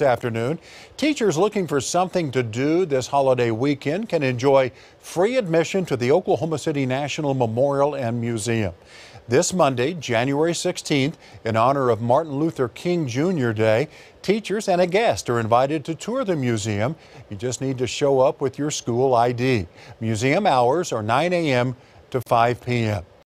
this afternoon. Teachers looking for something to do this holiday weekend can enjoy free admission to the Oklahoma City National Memorial and Museum. This Monday, January 16th, in honor of Martin Luther King Jr. Day, teachers and a guest are invited to tour the museum. You just need to show up with your school ID. Museum hours are 9 a.m. to 5 p.m.